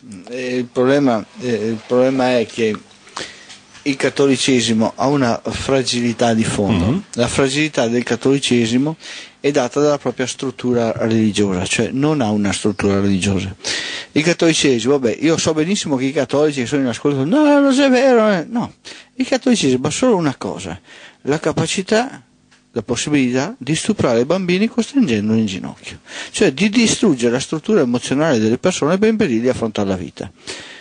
Il problema è che il cattolicesimo ha una fragilità di fondo. La fragilità del cattolicesimo è data dalla propria struttura religiosa, cioè non ha una struttura religiosa. Il cattolicesimo, vabbè, io so benissimo che i cattolici che sono in ascolto, no, non è vero, no. Il cattolicesimo ha solo una cosa, la capacità, la possibilità di stuprare i bambini costringendoli in ginocchio, cioè di distruggere la struttura emozionale delle persone per impedirgli di affrontare la vita.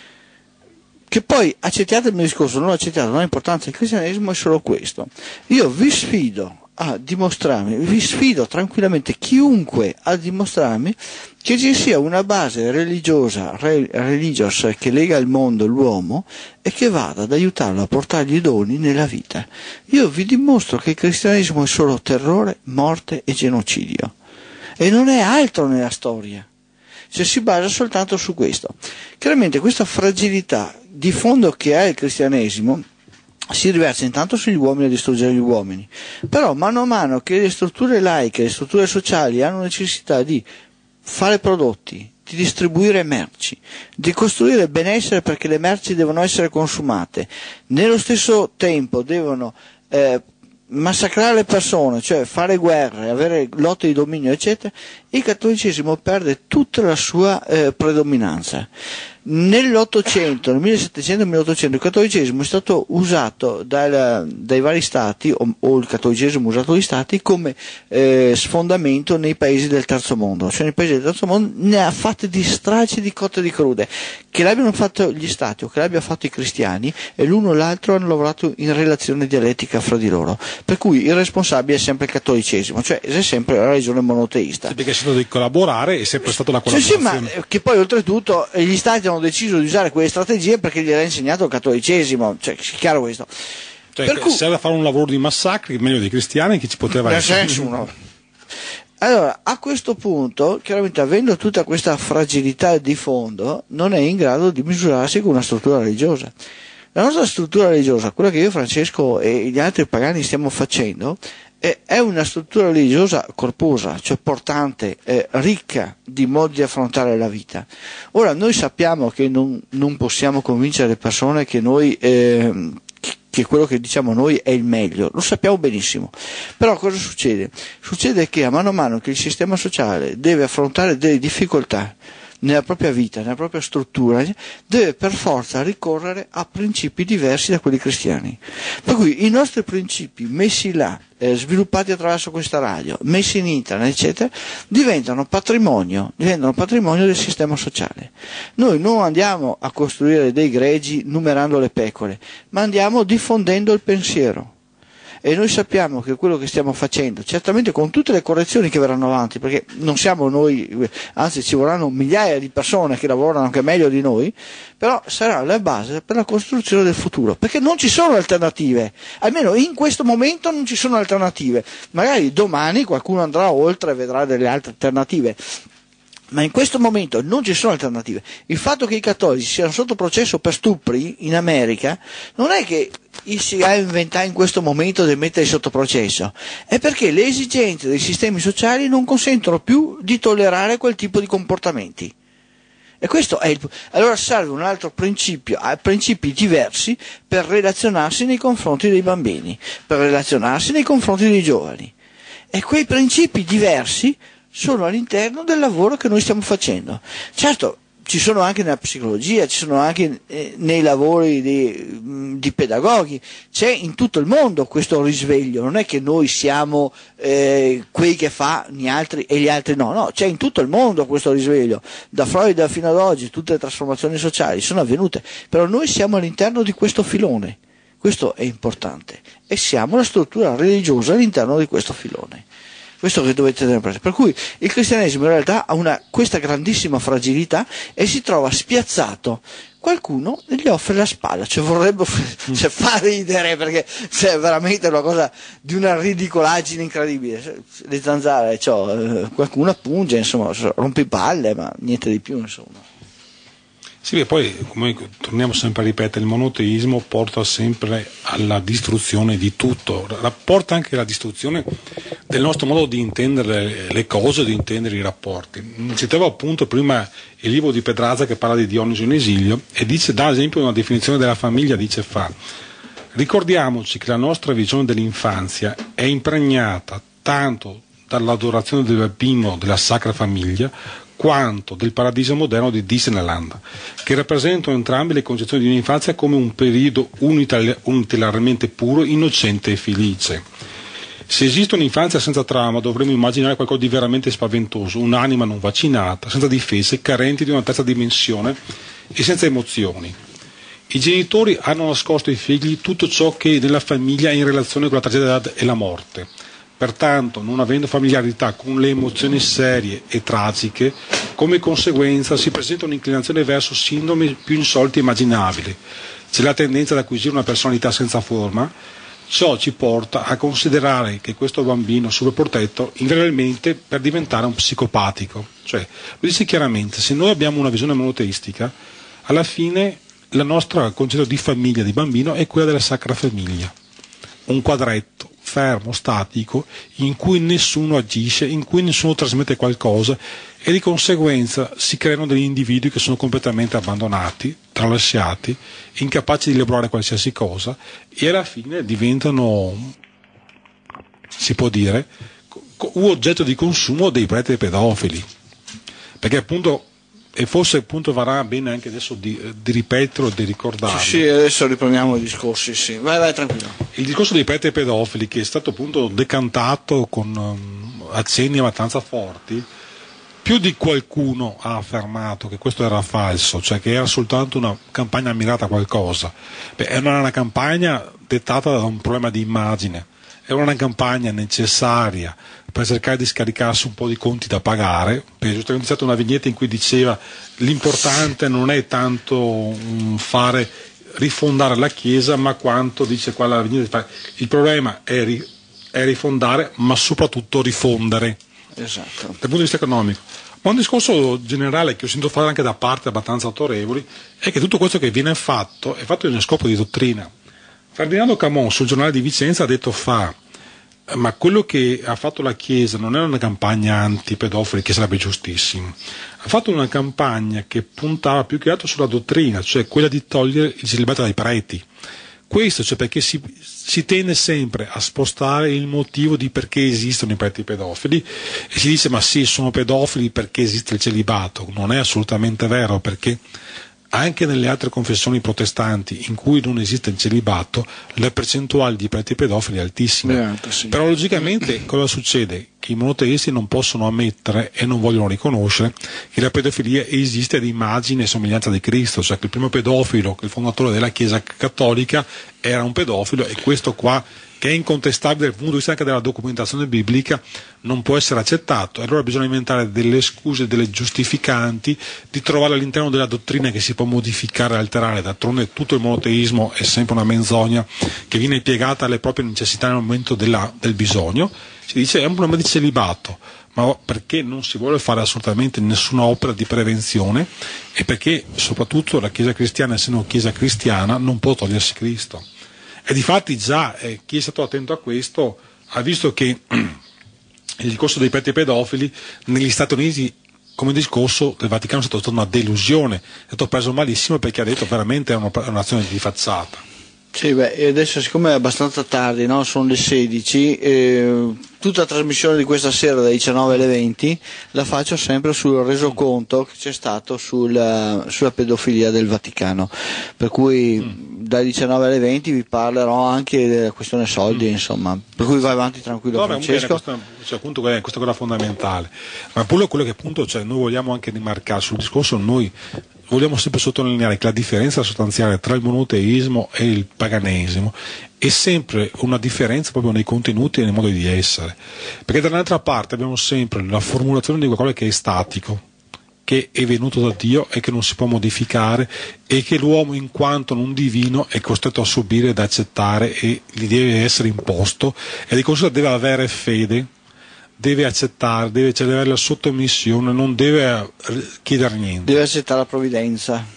Che poi accettate il mio discorso, non accettate, non ha importanza, il cristianesimo è solo questo. Io vi sfido a dimostrarmi, vi sfido tranquillamente chiunque a dimostrarmi che ci sia una base religiosa che lega il mondo, l'uomo, e che vada ad aiutarlo a portargli i doni nella vita. Io vi dimostro che il cristianesimo è solo terrore, morte e genocidio. E non è altro nella storia. Cioè si basa soltanto su questo. Chiaramente questa fragilità di fondo che ha il cristianesimo si riversa intanto sugli uomini a distruggere gli uomini, però mano a mano che le strutture laiche, le strutture sociali hanno necessità di fare prodotti, di distribuire merci, di costruire benessere perché le merci devono essere consumate, nello stesso tempo devono massacrare le persone, cioè fare guerre, avere lotte di dominio, eccetera, il cattolicesimo perde tutta la sua predominanza. Nell'Ottocento, nel 1700 e 1800, il cattolicesimo è stato usato dai vari stati, o il cattolicesimo usato dagli stati, come sfondamento nei paesi del terzo mondo. Cioè nei paesi del terzo mondo ne ha fatte di stracci, di cotte e di crude. Che l'abbiano fatto gli stati o che l'abbiano fatto i cristiani, e l'uno o l'altro hanno lavorato in relazione dialettica fra di loro. Per cui il responsabile è sempre il cattolicesimo, cioè è sempre la religione monoteista. Sì, perché è stato di collaborare, è sempre stata la collaborazione. Sì, ma che poi oltretutto gli stati hanno deciso di usare quelle strategie perché gliel'ha insegnato il cattolicesimo, cioè è chiaro questo. Cioè, per cui serve a fare un lavoro di massacri, meglio dei cristiani, che ci poteva essere. Allora, a questo punto, chiaramente avendo tutta questa fragilità di fondo, non è in grado di misurarsi con una struttura religiosa. La nostra struttura religiosa, quella che io, Francesco e gli altri pagani stiamo facendo, è una struttura religiosa corposa, cioè portante, ricca di modi di affrontare la vita. Ora, noi sappiamo che non possiamo convincere le persone che noi che quello che diciamo noi è il meglio, lo sappiamo benissimo, però cosa succede? Succede che a mano che il sistema sociale deve affrontare delle difficoltà nella propria vita, nella propria struttura, deve per forza ricorrere a principi diversi da quelli cristiani. Per cui i nostri principi messi là, sviluppati attraverso questa radio, messi in internet, eccetera, diventano patrimonio del sistema sociale. Noi non andiamo a costruire dei greggi numerando le pecore, ma andiamo diffondendo il pensiero. E noi sappiamo che quello che stiamo facendo, certamente con tutte le correzioni che verranno avanti, perché non siamo noi, anzi ci vorranno migliaia di persone che lavorano anche meglio di noi, però sarà la base per la costruzione del futuro, perché non ci sono alternative, almeno in questo momento non ci sono alternative, magari domani qualcuno andrà oltre e vedrà delle altre alternative. Ma in questo momento non ci sono alternative. Il fatto che i cattolici siano sotto processo per stupri in America non è che si ha inventato in questo momento di metterli sotto processo, è perché le esigenze dei sistemi sociali non consentono più di tollerare quel tipo di comportamenti. E questo è allora serve un altro principio, principi diversi per relazionarsi nei confronti dei bambini, per relazionarsi nei confronti dei giovani. E quei principi diversi sono all'interno del lavoro che noi stiamo facendo. Certo, ci sono anche nella psicologia, ci sono anche nei lavori di pedagoghi, c'è in tutto il mondo questo risveglio, non è che noi siamo quei che fa gli altri e gli altri no, c'è in tutto il mondo questo risveglio, da Freud fino ad oggi tutte le trasformazioni sociali sono avvenute, però noi siamo all'interno di questo filone, questo è importante, e siamo la struttura religiosa all'interno di questo filone. Questo che dovete tenere presente. Per cui il cristianesimo in realtà ha questa grandissima fragilità e si trova spiazzato. Qualcuno gli offre la spalla, vorrebbe fa ridere perché è veramente una cosa di una ridicolaggine incredibile. Le zanzare, qualcuno appunge, insomma, rompipalle, ma niente di più, insomma. Sì, e poi come torniamo sempre a ripetere, il monoteismo porta sempre alla distruzione di tutto, porta anche alla distruzione del nostro modo di intendere le cose, di intendere i rapporti. Citavo appunto prima il libro di Pedraza che parla di Dioniso in esilio e dice, dà esempio una definizione della famiglia, dice ricordiamoci che la nostra visione dell'infanzia è impregnata tanto dall'adorazione del bambino della Sacra Famiglia quanto del paradiso moderno di Disneyland, che rappresentano entrambe le concezioni di un'infanzia come un periodo unilateralmente puro, innocente e felice. Se esiste un'infanzia senza trauma, dovremmo immaginare qualcosa di veramente spaventoso, un'anima non vaccinata, senza difese, carenti di una terza dimensione e senza emozioni. I genitori hanno nascosto ai figli tutto ciò che nella famiglia è in relazione con la tragedia e la morte. Pertanto, non avendo familiarità con le emozioni serie e tragiche, come conseguenza si presenta un'inclinazione verso sindromi più insoliti e immaginabili. C'è la tendenza ad acquisire una personalità senza forma. Ciò ci porta a considerare che questo bambino superprotetto invariabilmente per diventare un psicopatico. Cioè, lo dice chiaramente, se noi abbiamo una visione monoteistica, alla fine la nostra concetto di famiglia, di bambino, è quella della Sacra Famiglia. Un quadretto fermo, statico, in cui nessuno agisce, in cui nessuno trasmette qualcosa e di conseguenza si creano degli individui che sono completamente abbandonati, tralasciati, incapaci di elaborare qualsiasi cosa e alla fine diventano, si può dire, un oggetto di consumo dei preti pedofili. Perché appunto, e forse appunto varrà bene anche adesso di ripeterlo e di ricordarlo. Sì, adesso riprendiamo i discorsi, sì. Vai tranquillo. Il discorso dei preti pedofili, che è stato appunto decantato con accenni abbastanza forti, più di qualcuno ha affermato che questo era falso, cioè che era soltanto una campagna mirata a qualcosa. Era una campagna dettata da un problema di immagine, era una campagna necessaria per cercare di scaricarsi un po' di conti da pagare, perché giustamente c'è stata una vignetta in cui diceva l'importante non è tanto rifondare la Chiesa, ma quanto, dice qua la vignetta, il problema è rifondare, ma soprattutto rifondere. Esatto. Dal punto di vista economico. Ma un discorso generale che ho sentito fare anche da parte abbastanza autorevoli è che tutto questo che viene fatto è fatto in uno scopo di dottrina. Ferdinando Camon sul giornale di Vicenza ha detto ma quello che ha fatto la Chiesa non è una campagna anti-pedofili, che sarebbe giustissimo, ha fatto una campagna che puntava più che altro sulla dottrina, cioè quella di togliere il celibato dai preti. Questo cioè perché si tende sempre a spostare il motivo di perché esistono i preti pedofili e si dice ma sì, sono pedofili perché esiste il celibato. Non è assolutamente vero, perché anche nelle altre confessioni protestanti in cui non esiste il celibato, la percentuale di preti pedofili è altissima. Sì. Però logicamente cosa succede? Che i monoteisti non possono ammettere e non vogliono riconoscere che la pedofilia esiste ad immagine e somiglianza di Cristo, cioè che il primo pedofilo, che il fondatore della Chiesa cattolica, era un pedofilo, e questo qua, che è incontestabile dal punto di vista anche della documentazione biblica, non può essere accettato. E allora bisogna inventare delle scuse, delle giustificanti, di trovare all'interno della dottrina che si può modificare e alterare. D'altronde tutto il monoteismo è sempre una menzogna che viene piegata alle proprie necessità nel momento del bisogno. Si dice è un problema di celibato, ma perché non si vuole fare assolutamente nessuna opera di prevenzione e perché soprattutto la Chiesa cristiana, essendo Chiesa cristiana, non può togliersi Cristo. E difatti già chi è stato attento a questo ha visto che il discorso dei preti pedofili negli Stati Uniti, come discorso del Vaticano, è stato una delusione, è stato preso malissimo perché ha detto veramente è un'azione di facciata. Sì, e adesso siccome è abbastanza tardi, no? Sono le 16, tutta la trasmissione di questa sera dalle 19 alle 20 la faccio sempre sul resoconto che c'è stato sulla pedofilia del Vaticano, per cui dalle 19 alle 20 vi parlerò anche della questione soldi, insomma, per cui vai avanti tranquillo. Francesco. Appunto, questa è quella fondamentale, ma pure quello che appunto noi vogliamo anche rimarcare sul discorso, noi vogliamo sempre sottolineare che la differenza sostanziale tra il monoteismo e il paganesimo è sempre una differenza proprio nei contenuti e nei modi di essere, perché dall'altra parte abbiamo sempre la formulazione di qualcosa che è statico, che è venuto da Dio e che non si può modificare, e che l'uomo in quanto non divino è costretto a subire ed accettare e gli deve essere imposto, e di conseguenza deve avere fede, deve accettare, deve avere la sottomissione, non deve chiedere niente. Deve accettare la provvidenza.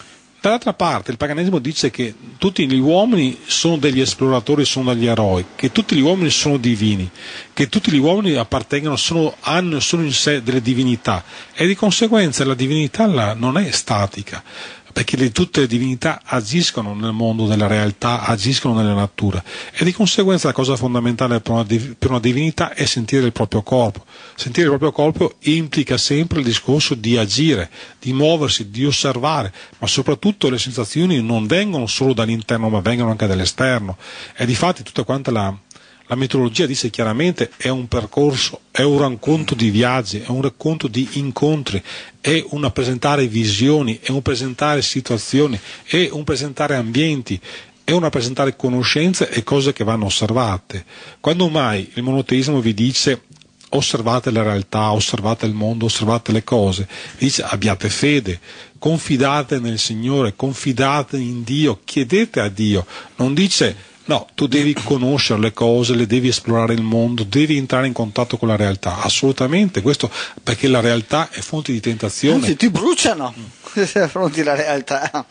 Dall'altra parte il paganesimo dice che tutti gli uomini sono degli esploratori, sono degli eroi, che tutti gli uomini sono divini, che tutti gli uomini appartengono, sono in sé delle divinità, e di conseguenza la divinità non è statica, perché tutte le divinità agiscono nel mondo della realtà, agiscono nella natura, e di conseguenza la cosa fondamentale per una divinità è sentire il proprio corpo. Sentire il proprio corpo implica sempre il discorso di agire, di muoversi, di osservare, ma soprattutto le sensazioni non vengono solo dall'interno ma vengono anche dall'esterno, e difatti tutta quanta la mitologia dice chiaramente è un percorso, è un racconto di viaggi, è un racconto di incontri, è un presentare visioni, è un presentare situazioni, è un presentare ambienti, è un presentare conoscenze e cose che vanno osservate. Quando mai il monoteismo vi dice osservate la realtà, osservate il mondo, osservate le cose, vi dice abbiate fede, confidate nel Signore, confidate in Dio, chiedete a Dio, non dice no, tu devi conoscere le cose, le devi esplorare il mondo, devi entrare in contatto con la realtà, assolutamente, questo perché la realtà è fonte di tentazione. Anzi, ti bruciano se affronti la realtà.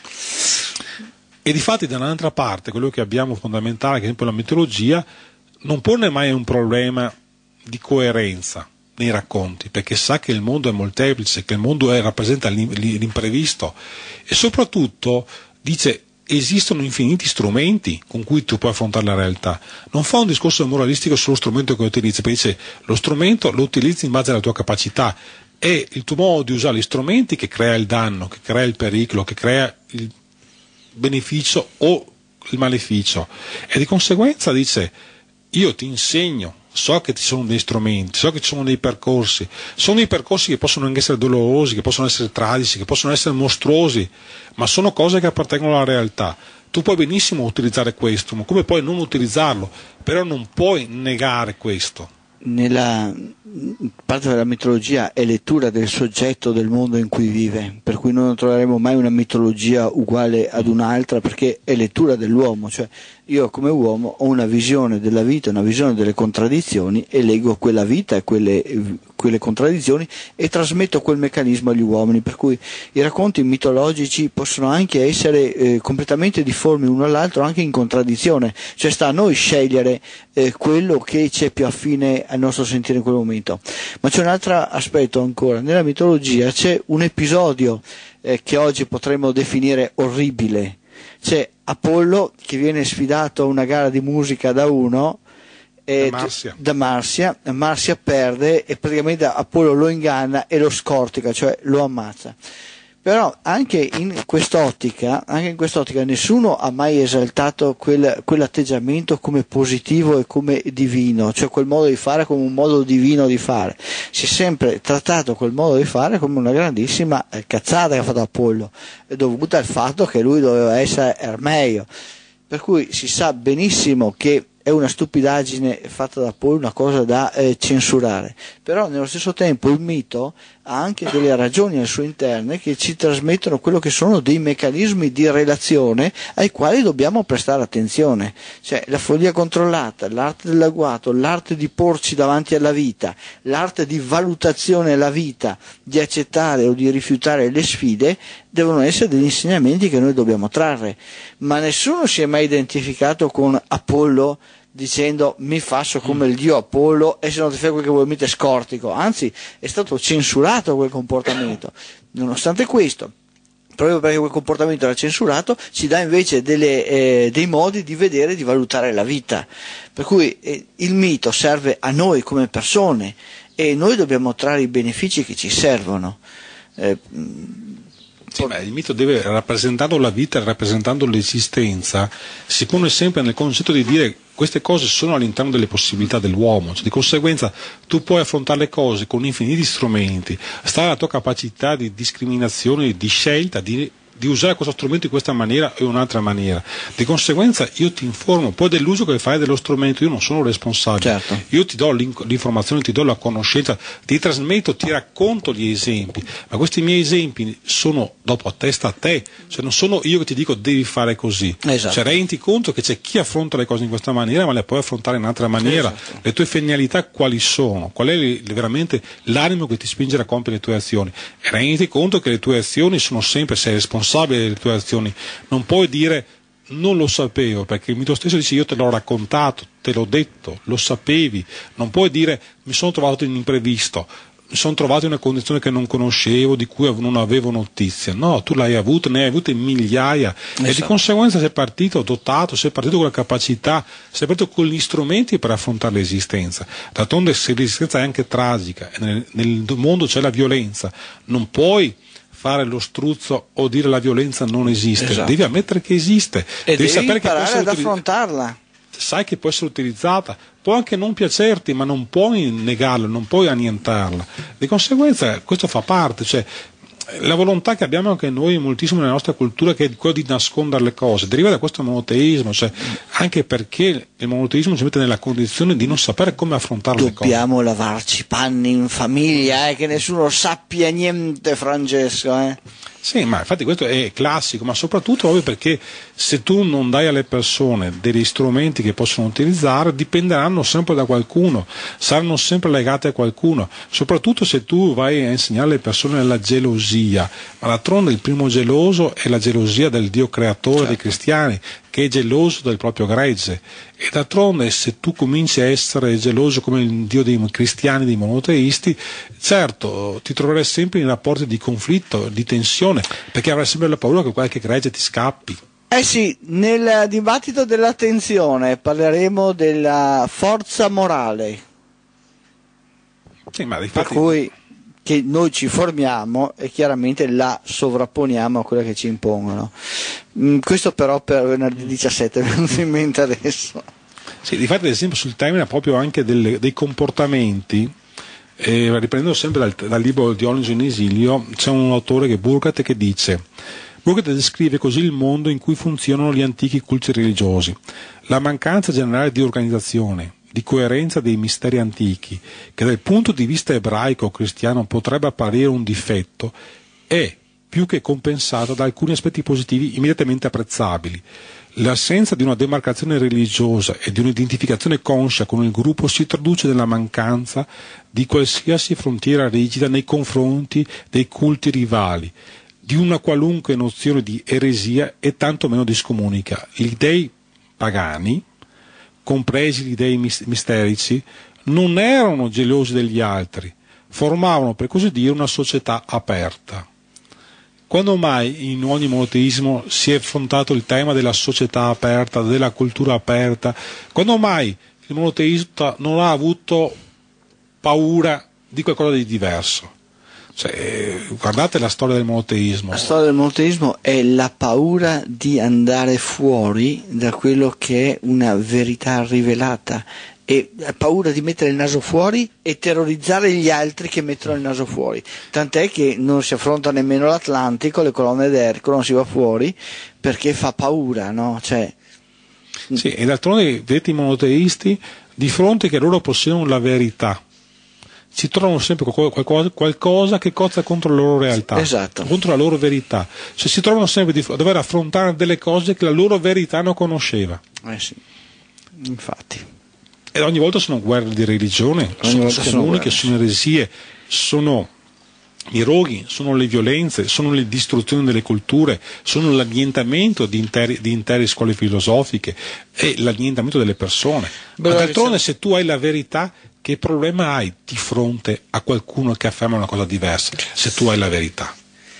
E difatti dall'altra parte quello che abbiamo fondamentale, che ad esempio la mitologia, non pone mai un problema di coerenza nei racconti, perché sa che il mondo è molteplice, che il mondo rappresenta l'imprevisto, e soprattutto dice esistono infiniti strumenti con cui tu puoi affrontare la realtà. Non fa un discorso moralistico sullo strumento che utilizzi, perché dice lo strumento lo utilizzi in base alla tua capacità, è il tuo modo di usare gli strumenti che crea il danno, che crea il pericolo, che crea il beneficio o il maleficio, e di conseguenza dice io ti insegno, so che ci sono dei strumenti, so che ci sono dei percorsi che possono anche essere dolorosi, che possono essere tragici, che possono essere mostruosi, ma sono cose che appartengono alla realtà. Tu puoi benissimo utilizzare questo, ma come puoi non utilizzarlo? Però non puoi negare questo. Nella parte della mitologia è lettura del soggetto del mondo in cui vive, per cui noi non troveremo mai una mitologia uguale ad un'altra, perché è lettura dell'uomo, cioè io come uomo ho una visione della vita, una visione delle contraddizioni, e leggo quella vita e quelle contraddizioni e trasmetto quel meccanismo agli uomini, per cui i racconti mitologici possono anche essere completamente difformi uno all'altro, anche in contraddizione, cioè sta a noi scegliere quello che c'è più affine al nostro sentire in quel momento. Ma c'è un altro aspetto ancora, nella mitologia c'è un episodio che oggi potremmo definire orribile. C'è Apollo che viene sfidato a una gara di musica da Marsia. Marsia perde e praticamente Apollo lo inganna e lo scortica, cioè lo ammazza. Però anche in quest'ottica nessuno ha mai esaltato quell'atteggiamento come positivo e come divino, cioè quel modo di fare come un modo divino di fare. Si è sempre trattato quel modo di fare come una grandissima cazzata che ha fatto Apollo, dovuta al fatto che lui doveva essere Ermeio. Per cui si sa benissimo che è una stupidaggine fatta da Apollo, una cosa da censurare, però nello stesso tempo il mito ha anche delle ragioni al suo interno che ci trasmettono quello che sono dei meccanismi di relazione ai quali dobbiamo prestare attenzione, cioè la follia controllata, l'arte dell'agguato, l'arte di porci davanti alla vita, l'arte di valutazione alla vita, di accettare o di rifiutare le sfide, devono essere degli insegnamenti che noi dobbiamo trarre, ma nessuno si è mai identificato con Apollo dicendo mi faccio come il dio Apollo e se non ti fai quel che vuoi mi te scortico, anzi è stato censurato quel comportamento. Nonostante questo, proprio perché quel comportamento era censurato, ci dà invece dei modi di vedere e di valutare la vita, per cui il mito serve a noi come persone e noi dobbiamo trarre i benefici che ci servono. Sì, il mito deve, rappresentando la vita, rappresentando l'esistenza, si pone sempre nel concetto di dire queste cose sono all'interno delle possibilità dell'uomo, cioè, di conseguenza tu puoi affrontare le cose con infiniti strumenti, sta alla tua capacità di discriminazione, di scelta, di usare questo strumento in questa maniera o in un'altra maniera. Di conseguenza io ti informo, poi dell'uso che fai dello strumento io non sono responsabile, certo. Io ti do l'informazione, ti do la conoscenza, ti trasmetto, ti racconto gli esempi, ma questi miei esempi sono dopo a testa a te, cioè non sono io che ti dico devi fare così, esatto. Cioè rendi conto che c'è chi affronta le cose in questa maniera ma le puoi affrontare in un'altra maniera, esatto. Le tue finalità quali sono, qual è veramente l'animo che ti spinge a compiere le tue azioni, e rendi conto che le tue azioni sono sempre, sei responsabile responsabile delle tue azioni. Non puoi dire non lo sapevo, perché il mito stesso dice io te l'ho raccontato, te l'ho detto, lo sapevi. Non puoi dire mi sono trovato in imprevisto, mi sono trovato in una condizione che non conoscevo, di cui non avevo notizia. No, tu l'hai avuto, ne hai avute migliaia, e di conseguenza sei partito dotato, sei partito con la capacità, sei partito con gli strumenti per affrontare l'esistenza. D'altronde, se l'esistenza è anche tragica e nel mondo c'è la violenza, non puoi fare lo struzzo o dire la violenza non esiste, devi ammettere che esiste e devi sapere imparare che può essere ad affrontarla. Sai che può essere utilizzata, può anche non piacerti, ma non puoi negarla, non puoi annientarla. Di conseguenza questo fa parte, cioè la volontà che abbiamo anche noi moltissimo nella nostra cultura, che è quella di nascondere le cose, deriva da questo monoteismo, cioè anche perché il monoteismo ci mette nella condizione di non sapere come affrontare le cose. Dobbiamo lavarci i panni in famiglia, che nessuno sappia niente, Francesco. Sì, ma infatti questo è classico, ma soprattutto proprio perché se tu non dai alle persone degli strumenti che possono utilizzare, dipenderanno sempre da qualcuno, saranno sempre legate a qualcuno, soprattutto se tu vai a insegnare alle persone la gelosia, ma d'altronde il primo geloso è la gelosia del Dio creatore dei cristiani, che è geloso del proprio gregge, e d'altronde se tu cominci a essere geloso come il Dio dei cristiani, dei monoteisti, certo ti troverai sempre in rapporti di conflitto, di tensione, perché avrai sempre la paura che qualche gregge ti scappi. Sì, nel dibattito dell'attenzione parleremo della forza morale, sì, ma per cui che noi ci formiamo e chiaramente la sovrapponiamo a quella che ci impongono. Questo però per venerdì 17 mi è venuto in mente adesso. Sì, difatti ad esempio sul termine proprio anche dei comportamenti, riprendendo sempre dal libro di Dionisio in esilio, c'è un autore che è Burkhardt, che dice: Burkhardt descrive così il mondo in cui funzionano gli antichi culti religiosi, la mancanza generale di organizzazione, di coerenza dei misteri antichi, che dal punto di vista ebraico o cristiano potrebbe apparire un difetto, è più che compensata da alcuni aspetti positivi immediatamente apprezzabili. L'assenza di una demarcazione religiosa e di un'identificazione conscia con il gruppo si traduce nella mancanza di qualsiasi frontiera rigida nei confronti dei culti rivali, di una qualunque nozione di eresia e tanto meno di scomunica. Gli dei pagani, compresi gli dei misterici, non erano gelosi degli altri, formavano per così dire una società aperta. Quando mai in ogni monoteismo si è affrontato il tema della società aperta, della cultura aperta? Quando mai il monoteista non ha avuto paura di qualcosa di diverso? Cioè, guardate la storia del monoteismo. La storia del monoteismo è la paura di andare fuori da quello che è una verità rivelata, e la paura di mettere il naso fuori e terrorizzare gli altri che mettono il naso fuori, tant'è che non si affronta nemmeno l'Atlantico, le colonne d'Ercole, non si va fuori perché fa paura, no? Sì, e d'altronde vedete i monoteisti, di fronte che loro possiedono la verità, si trovano sempre qualcosa che cozza contro la loro realtà, contro la loro verità, cioè si trovano sempre a dover affrontare delle cose che la loro verità non conosceva. Sì, infatti. E ogni volta sono guerre di religione, sono scomuniche, sono eresie, sono i roghi, sono le violenze, sono le distruzioni delle culture, sono l'annientamento di intere scuole filosofiche e l'annientamento delle persone. Ma d'altronde, se tu hai la verità, che problema hai di fronte a qualcuno che afferma una cosa diversa, se tu hai la verità?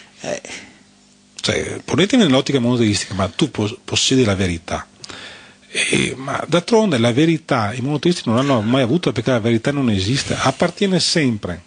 Cioè, ponetemi nell'ottica monoteistica, ma tu possiedi la verità. Ma d'altronde la verità i monoteisti non l'hanno mai avuta, perché la verità non esiste, appartiene sempre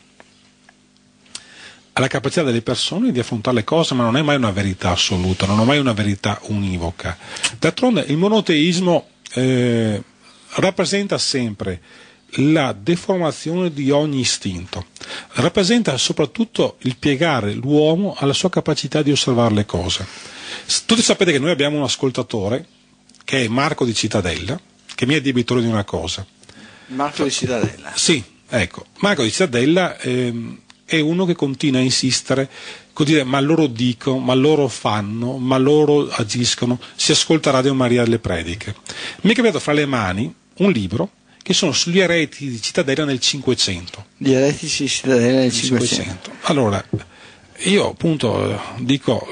alla capacità delle persone di affrontare le cose, ma non è mai una verità assoluta, non è mai una verità univoca. D'altronde il monoteismo rappresenta sempre la deformazione di ogni istinto, rappresenta soprattutto il piegare l'uomo alla sua capacità di osservare le cose. Tutti sapete che noi abbiamo un ascoltatore che è Marco di Cittadella, che mi è debitore di una cosa. Marco di Cittadella? Sì, ecco. Marco di Cittadella è uno che continua a insistere, dire, ma loro dicono, ma loro fanno, ma loro agiscono, si ascolta Radio Maria alle prediche. Mi è capitato fra le mani un libro che sono sugli ereti di Cittadella nel 500. Gli eretici di Cittadella nel 500. Allora, io appunto dico,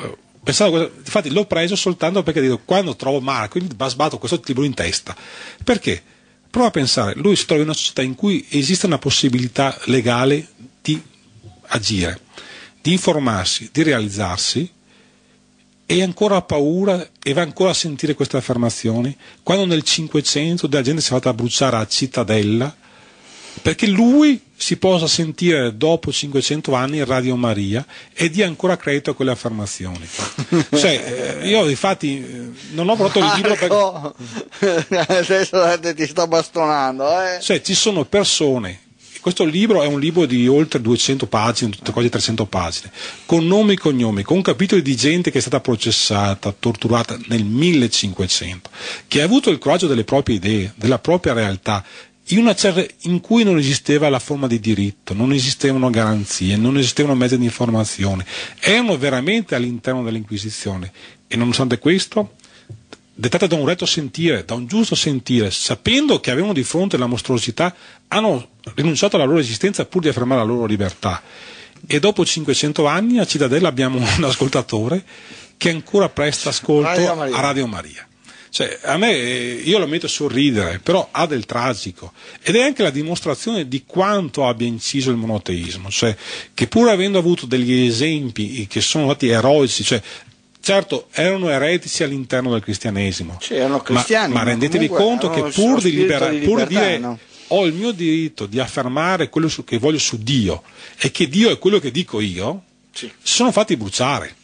Infatti l'ho preso soltanto perché dico, quando trovo Marco, mi sbatto questo libro in testa. Perché? Prova a pensare, lui si trova in una società in cui esiste una possibilità legale di agire, di informarsi, di realizzarsi, e ancora ha paura e va ancora a sentire queste affermazioni, quando nel 500 della gente si è fatta bruciare a Cittadella, perché lui si possa sentire dopo 500 anni in Radio Maria e dia ancora credito a quelle affermazioni. Cioè, io infatti non ho prodotto il libro perché adesso ti sto bastonando, Cioè, ci sono persone. Questo libro è un libro di oltre 200 pagine, quasi 300 pagine, con nomi e cognomi, con capitoli di gente che è stata processata, torturata nel 1500, che ha avuto il coraggio delle proprie idee, della propria realtà, in cui non esisteva la forma di diritto, non esistevano garanzie, non esistevano mezzi di informazione, erano veramente all'interno dell'Inquisizione e nonostante questo, dettate da un retto sentire, da un giusto sentire, sapendo che avevano di fronte la mostruosità, hanno rinunciato alla loro esistenza pur di affermare la loro libertà. E dopo 500 anni a Cittadella abbiamo un ascoltatore che ancora presta ascolto a Radio Maria. Cioè, a me, io lo metto a sorridere, però ha del tragico, ed è anche la dimostrazione di quanto abbia inciso il monoteismo, cioè che pur avendo avuto degli esempi che sono stati eroici, cioè certo erano eretici all'interno del cristianesimo, sì, erano cristiani, ma rendetevi conto che pur di dire no? Ho il mio diritto di affermare quello che voglio su Dio e che Dio è quello che dico io, sì, si sono fatti bruciare.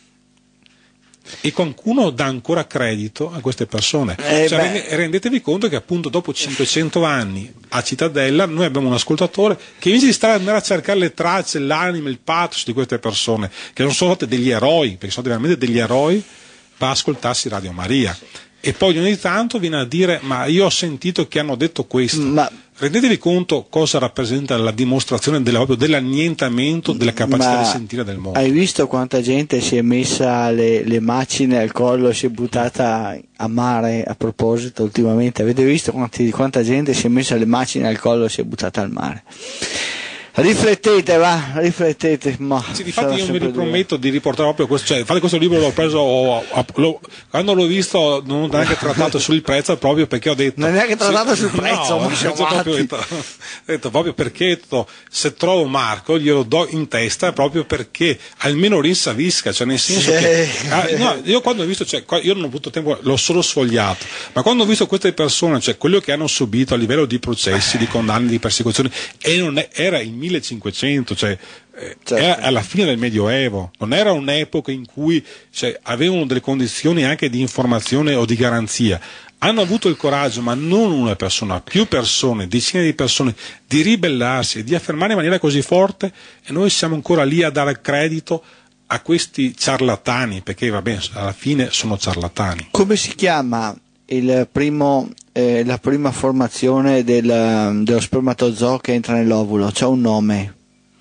E qualcuno dà ancora credito a queste persone. Rendetevi conto che appunto dopo 500 anni a Cittadella noi abbiamo un ascoltatore che invece di andare a cercare le tracce, l'anima, il pathos di queste persone, che non sono state degli eroi, perché sono veramente degli eroi, va a ascoltarsi Radio Maria. E poi ogni tanto viene a dire ma io ho sentito che hanno detto questo. Rendetevi conto cosa rappresenta la dimostrazione dell'annientamento della capacità di sentire del mondo. Hai visto quanta gente si è messa le macine al collo e si è buttata a mare a proposito ultimamente? Avete visto quanta gente si è messa le macine al collo e si è buttata al mare? Riflettete, riflettete. Sì, difatti io mi riprometto di riportare proprio questo, cioè, infatti questo libro l'ho preso, quando l'ho visto non ho neanche trattato sul prezzo, proprio perché ho detto... Non è neanche trattato sul prezzo, no, ho detto proprio perché se trovo Marco glielo do in testa proprio perché almeno rinsavisca, cioè nel senso che... io quando ho visto, cioè, io non ho avuto tempo, l'ho solo sfogliato, ma quando ho visto queste persone, cioè quello che hanno subito a livello di processi, di condanne, di persecuzioni, e era il 1500, cioè era alla fine del Medioevo, non era un'epoca in cui avevano delle condizioni anche di informazione o di garanzia. Hanno avuto il coraggio, ma non una persona, più persone, decine di persone, di ribellarsi e di affermare in maniera così forte, e noi siamo ancora lì a dare credito a questi ciarlatani, perché va bene, alla fine sono ciarlatani. Come si chiama la prima formazione dello spermatozoo che entra nell'ovulo? C'ha un nome.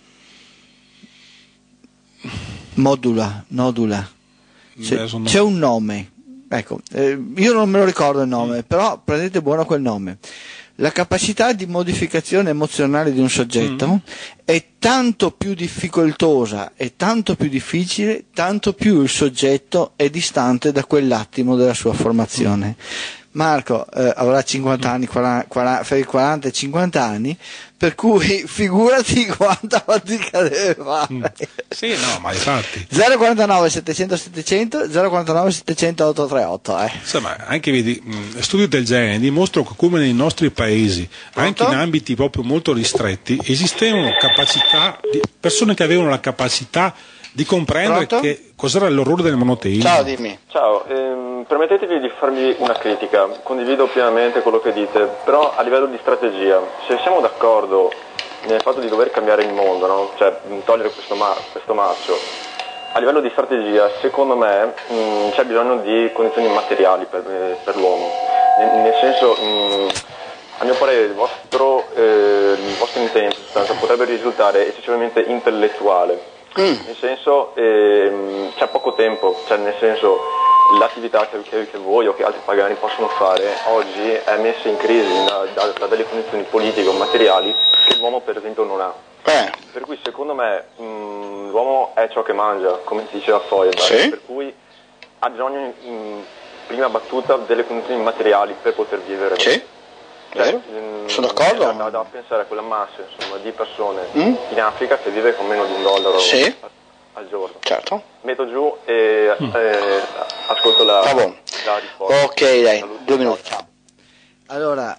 Nodula. C'è un nome. Ecco, io non me lo ricordo il nome, però prendete buono quel nome. La capacità di modificazione emozionale di un soggetto è tanto più difficoltosa e tanto più difficile, tanto più il soggetto è distante da quell'attimo della sua formazione. Marco avrà 50 anni, fra i 40 e 50 anni, per cui figurati quanta fatica deve fare. Sì, no, ma infatti 049 700 700 049 700 838 Insomma, anche vedi, studi del genere dimostrano che come nei nostri paesi, anche in ambiti proprio molto ristretti, esistevano persone che avevano la capacità di comprendere che cos'era l'orrore del monoteismo. Ciao, dimmi. Ciao, permettetemi di farmi una critica, condivido pienamente quello che dite, però a livello di strategia, se siamo d'accordo nel fatto di dover cambiare il mondo, no? Cioè togliere questo marcio, a livello di strategia secondo me c'è bisogno di condizioni materiali per l'uomo, nel senso, a mio parere il vostro intento potrebbe risultare eccessivamente intellettuale. Nel senso c'è poco tempo, cioè nel senso l'attività che voi o che altri pagani possono fare oggi è messa in crisi da delle condizioni politiche o materiali che l'uomo per esempio non ha. Per cui secondo me l'uomo è ciò che mangia, come si diceva Feuerbach, per cui ha bisogno in prima battuta delle condizioni materiali per poter vivere. Sì, sono d'accordo. Da pensare a quella massa, insomma, di persone in Africa che vive con meno di $1 sì, al giorno. certo. Metto giù e ascolto la risposta. Ok, dai, 2 minuti. Ciao. Allora,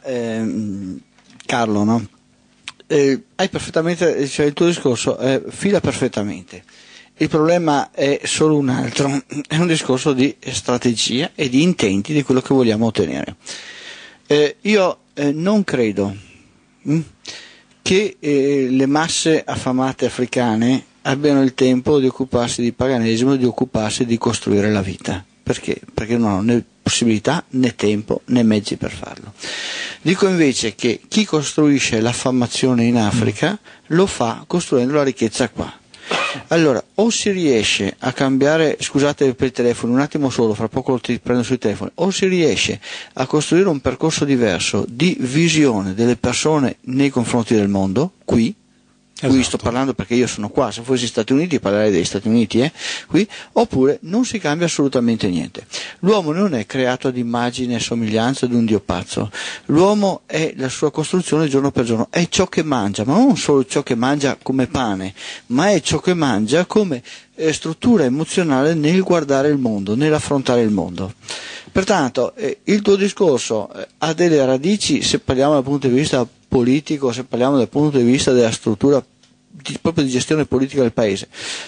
Carlo, no? Hai perfettamente, cioè il tuo discorso fila perfettamente. Il problema è solo un altro, è un discorso di strategia e di intenti di quello che vogliamo ottenere. Io non credo che le masse affamate africane abbiano il tempo di occuparsi di paganesimo, di occuparsi di costruire la vita. Perché? Perché non hanno né possibilità, né tempo, né mezzi per farlo. Dico invece che chi costruisce l'affamazione in Africa lo fa costruendo la ricchezza qua. Allora, o si riesce a cambiare, scusate per il telefono, un attimo solo, fra poco ti prendo sui telefoni, o si riesce a costruire un percorso diverso di visione delle persone nei confronti del mondo, qui sto parlando perché io sono qua, se fossi Stati Uniti parlerei degli Stati Uniti, qui, oppure non si cambia assolutamente niente. L'uomo non è creato ad immagine e somiglianza di un dio pazzo, l'uomo è la sua costruzione giorno per giorno, è ciò che mangia, ma non solo ciò che mangia come pane, ma è ciò che mangia come struttura emozionale nel guardare il mondo, nell'affrontare il mondo. Pertanto il tuo discorso ha delle radici, se parliamo dal punto di vista politico, se parliamo dal punto di vista della struttura proprio di gestione politica del paese,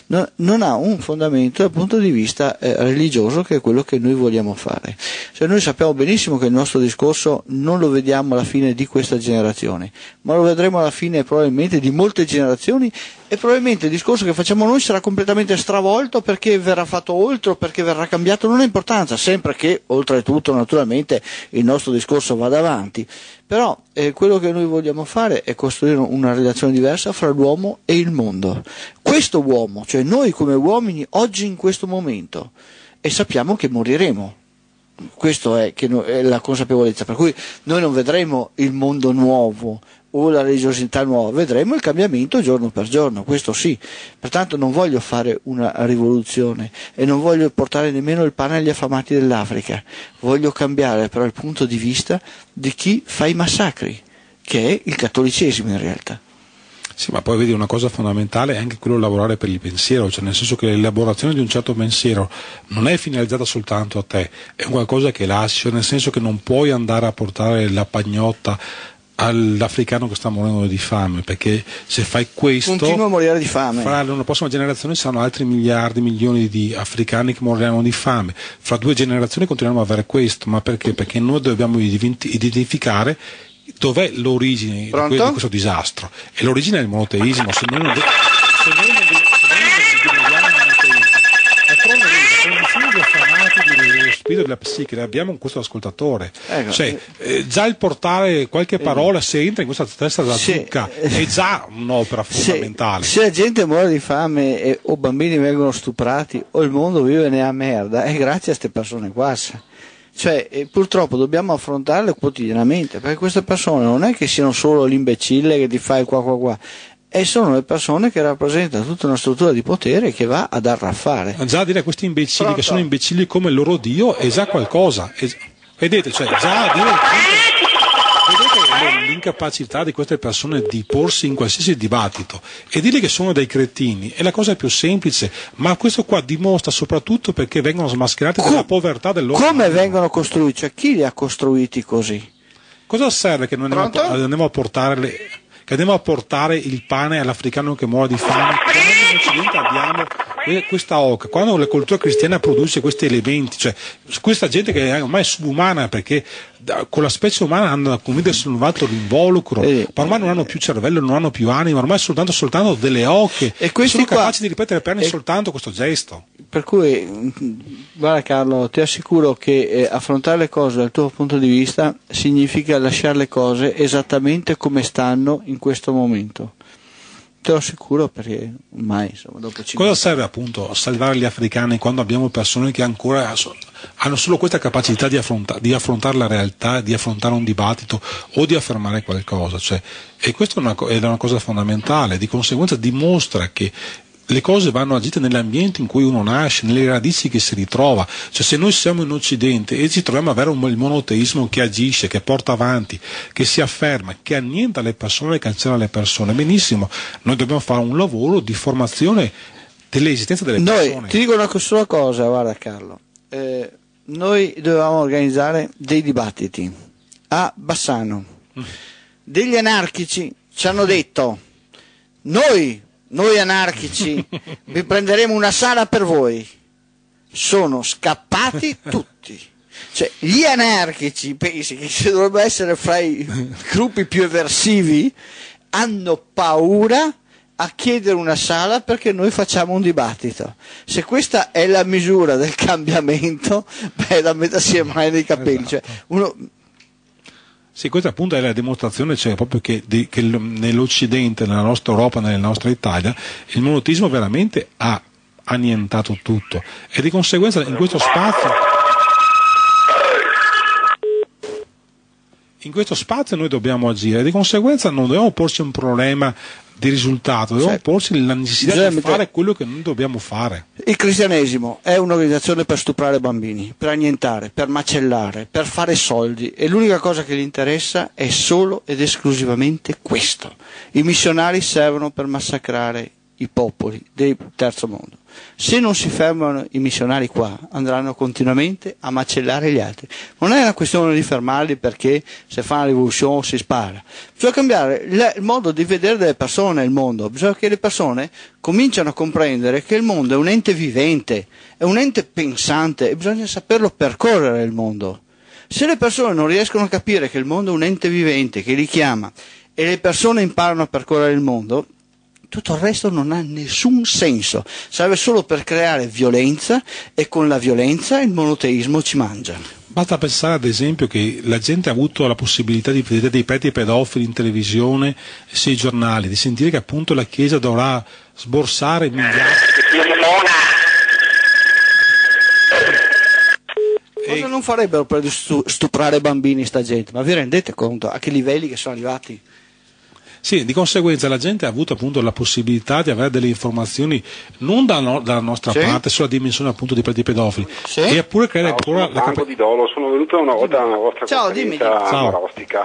non ha un fondamento dal punto di vista religioso, che è quello che noi vogliamo fare. Cioè, noi sappiamo benissimo che il nostro discorso non lo vediamo alla fine di questa generazione, ma lo vedremo alla fine probabilmente di molte generazioni, e probabilmente il discorso che facciamo noi sarà completamente stravolto perché verrà fatto oltre o perché verrà cambiato, non ha importanza, sempre che oltretutto naturalmente il nostro discorso vada avanti. Però quello che noi vogliamo fare è costruire una relazione diversa fra l'uomo e il mondo. Questo uomo, cioè noi come uomini oggi in questo momento, e sappiamo che moriremo. Questo è la consapevolezza, per cui noi non vedremo il mondo nuovo o la religiosità nuova, vedremo il cambiamento giorno per giorno, questo sì. Pertanto non voglio fare una rivoluzione e non voglio portare nemmeno il pane agli affamati dell'Africa, voglio cambiare però il punto di vista di chi fa i massacri, che è il cattolicesimo in realtà. Sì, ma poi vedi, una cosa fondamentale è anche quello di lavorare per il pensiero, cioè nel senso che l'elaborazione di un certo pensiero non è finalizzata soltanto a te, è qualcosa che lasci, nel senso che non puoi andare a portare la pagnotta all'africano che sta morendo di fame, perché se fai questo continua a morire di fame. Fra la prossima generazione saranno altri miliardi, milioni di africani che moriranno di fame, fra 2 generazioni continueremo ad avere questo, ma perché? Perché noi dobbiamo identificare dov'è l'origine di questo disastro, e l'origine è il monoteismo. Se noi non di affamati dello spirito della psiche, abbiamo con questo ascoltatore, cioè già il portare qualche parola, se entra in questa testa da zucca, è già un'opera fondamentale. Se la gente muore di fame o bambini vengono stuprati o il mondo vive nella merda, è grazie a queste persone qua. Cioè, purtroppo dobbiamo affrontarle quotidianamente, perché queste persone non è che siano solo l'imbecille che ti fa il qua, e sono le persone che rappresentano tutta una struttura di potere che va ad arraffare. Già a dire questi imbecilli che sono imbecilli come il loro Dio è già qualcosa. Vedete, cioè già a dire l'incapacità di queste persone di porsi in qualsiasi dibattito e dire che sono dei cretini è la cosa più semplice, ma questo qua dimostra soprattutto perché vengono smascherati dalla povertà del loro come vengono costruiti, cioè chi li ha costruiti così? Cosa serve che noi andiamo a portare il pane all'africano che muore di fame? Quando in Occidente abbiamo questa oca, quando la cultura cristiana produce questi elementi, cioè questa gente che è ormai subumana, perché con la specie umana hanno convinto un altro involucro, ma ormai non hanno più cervello, non hanno più anima, ormai soltanto delle oche, e sono capaci di ripetere per anni soltanto questo gesto. Per cui, guarda Carlo, ti assicuro che affrontare le cose dal tuo punto di vista significa lasciare le cose esattamente come stanno in questo momento. Te lo assicuro, perché ormai insomma, dopo 5 cosa serve appunto a salvare gli africani quando abbiamo persone che ancora hanno solo questa capacità di affrontare la realtà, di affrontare un dibattito o di affermare qualcosa, cioè, e questa è una cosa fondamentale, di conseguenza dimostra che le cose vanno agite nell'ambiente in cui uno nasce, nelle radici che si ritrova. Cioè, se noi siamo in Occidente e ci troviamo ad avere il monoteismo che agisce, che porta avanti, che si afferma, che annienta le persone, cancella le persone, benissimo, noi dobbiamo fare un lavoro di formazione dell'esistenza delle persone. Noi, ti dico una sola cosa, guarda Carlo, noi dovevamo organizzare dei dibattiti a Bassano. Degli anarchici ci hanno detto: noi anarchici vi prenderemo una sala per voi. Sono scappati tutti. Cioè, gli anarchici, pensi che se dovrebbero essere fra i gruppi più eversivi, hanno paura a chiedere una sala perché noi facciamo un dibattito. Se questa è la misura del cambiamento, beh, da mettersi le mani nei capelli. Esatto. Cioè, Sì, questa appunto è la dimostrazione, cioè, proprio che nell'Occidente, nella nostra Europa, nella nostra Italia, il monoteismo veramente ha annientato tutto, e di conseguenza in questo spazio noi dobbiamo agire, e di conseguenza non dobbiamo porci un problema di risultato, dobbiamo porci la necessità di fare quello che noi dobbiamo fare. Il cristianesimo è un'organizzazione per stuprare bambini, per annientare, per macellare, per fare soldi, e l'unica cosa che gli interessa è solo ed esclusivamente questo. I missionari servono per massacrare i popoli del terzo mondo. Se non si fermano i missionari qua, andranno continuamente a macellare gli altri. Non è una questione di fermarli perché se fa una rivoluzione si spara. Bisogna cambiare il modo di vedere delle persone, il mondo. Bisogna che le persone cominciano a comprendere che il mondo è un ente vivente, è un ente pensante, e bisogna saperlo percorrere il mondo. Se le persone non riescono a capire che il mondo è un ente vivente che li chiama, e le persone imparano a percorrere il mondo, tutto il resto non ha nessun senso, serve solo per creare violenza, e con la violenza il monoteismo ci mangia. Basta pensare ad esempio che la gente ha avuto la possibilità di vedere dei preti pedofili in televisione, sui giornali, di sentire che appunto la Chiesa dovrà sborsare miliardi. Cosa non farebbero per stuprare bambini sta gente? Ma vi rendete conto a che livelli che sono arrivati? Sì, di conseguenza la gente ha avuto appunto la possibilità di avere delle informazioni non dalla nostra parte sulla dimensione appunto dei preti pedofili, e eppure creare ancora la di Dolo, sono venuto una volta alla vostra conferenza rostica.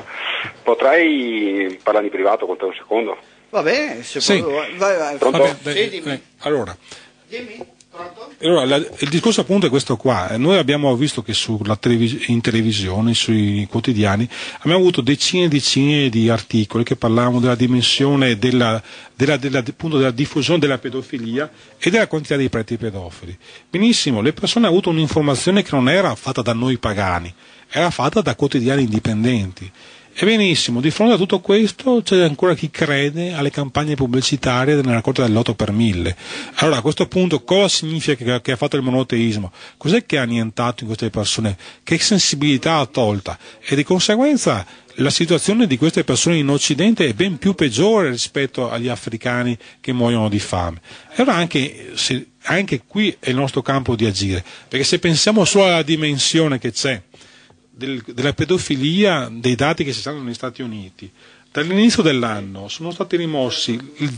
Potrei parlare in privato con te un secondo? Va bene, se sì. Vai. Pronto? Allora. Dimmi. Allora, il discorso appunto è questo qua. Noi abbiamo visto che in televisione, sui quotidiani, abbiamo avuto decine e decine di articoli che parlavano della dimensione appunto della diffusione della pedofilia e della quantità di preti pedofili. Benissimo, le persone hanno avuto un'informazione che non era fatta da noi pagani, era fatta da quotidiani indipendenti. E benissimo, di fronte a tutto questo c'è ancora chi crede alle campagne pubblicitarie nella raccolta dell'8 per 1000. Allora, a questo punto cosa significa che ha fatto il monoteismo? Cos'è che ha annientato in queste persone? Che sensibilità ha tolta? E di conseguenza la situazione di queste persone in Occidente è ben più peggiore rispetto agli africani che muoiono di fame. E allora anche qui è il nostro campo di agire, perché se pensiamo solo alla dimensione che c'è della pedofilia, dei dati che si sanno negli Stati Uniti, dall'inizio dell'anno sono stati rimossi il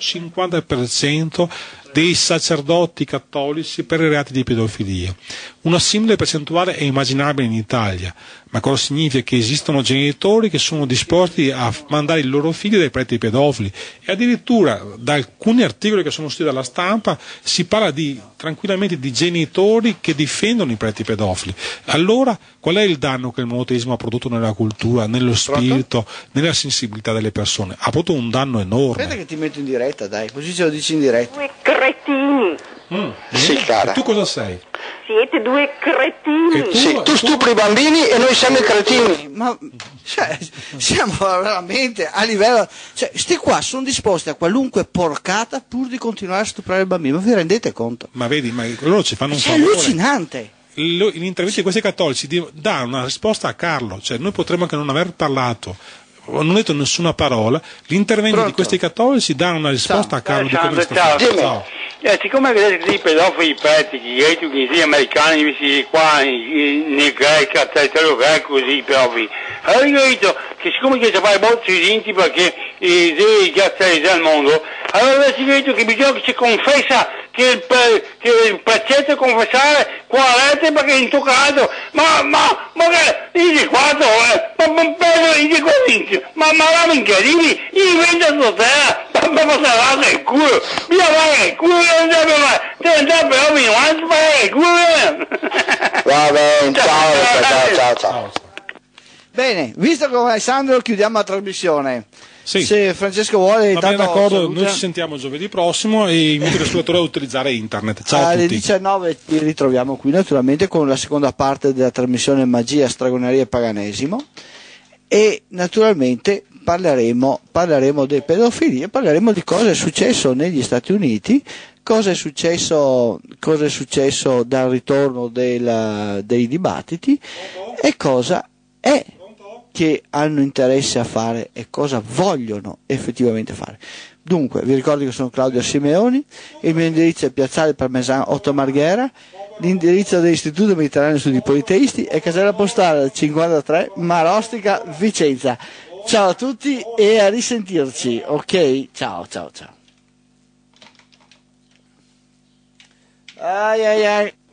0,50% dei sacerdoti cattolici per i reati di pedofilia. Una simile percentuale è immaginabile in Italia, ma cosa significa? Che esistono genitori che sono disposti a mandare i loro figli dai preti pedofili, e addirittura da alcuni articoli che sono usciti dalla stampa si parla tranquillamente di genitori che difendono i preti pedofili. Allora qual è il danno che il monoteismo ha prodotto nella cultura, nello spirito, nella sensibilità delle persone? Ha prodotto un danno enorme. Aspetta che ti metto in diretta, dai, così ce lo dici in diretta. Due cretini. Sì, cara. E tu cosa sei? Siete due cretini. Sì, tu stupri i bambini e noi siamo i cretini. Ma siamo veramente a livello. Cioè, sti qua sono disposti a qualunque porcata pur di continuare a stuprare i bambini. Ma vi rendete conto? Ma vedi, loro ci fanno un È favore. allucinante. L'intervento di questi cattolici dà una risposta a Carlo, cioè noi potremmo anche non aver parlato, non ho detto nessuna parola, l'intervento di questi cattolici dà una risposta a Carlo di come ciao. Siccome vedete che i pedofili pratichi, gli americani invece qua nel greco, territorio greco così i pedofili, allora io ho detto che siccome che si fa molti inti perché i gatti al mondo, Allora si vede che bisogna che si confessa, che il precetto è confessare qual è perché è intoccato, ma che i quattro, ma la minchiadini, io vedo sotterra, ma passare il culo, via vai il culo, non deve mai, te andare per ogni avanti, vai il culo. Va bene, ciao. Ciao. Bene, visto con Alessandro chiudiamo la trasmissione. Sì. Se Francesco vuole, Va bene, intanto d'accordo, saluta. noi ci sentiamo giovedì prossimo e invito l'ascoltatore a utilizzare internet. Ciao a Alle tutti. 19 ti ritroviamo qui naturalmente con la seconda parte della trasmissione Magia, Stregoneria e Paganesimo e naturalmente parleremo di pedofilia, parleremo di cosa è successo negli Stati Uniti, cosa è successo dal ritorno dei dibattiti e cosa è che hanno interesse a fare e cosa vogliono effettivamente fare. Dunque, vi ricordo che sono Claudio Simeoni, il mio indirizzo è Piazzale Parmesano 8 Marghera, l'indirizzo dell'Istituto Mediterraneo Studi Politeisti è casella postale 53 Marostica Vicenza. Ciao a tutti e a risentirci, ok? Ciao. Ai.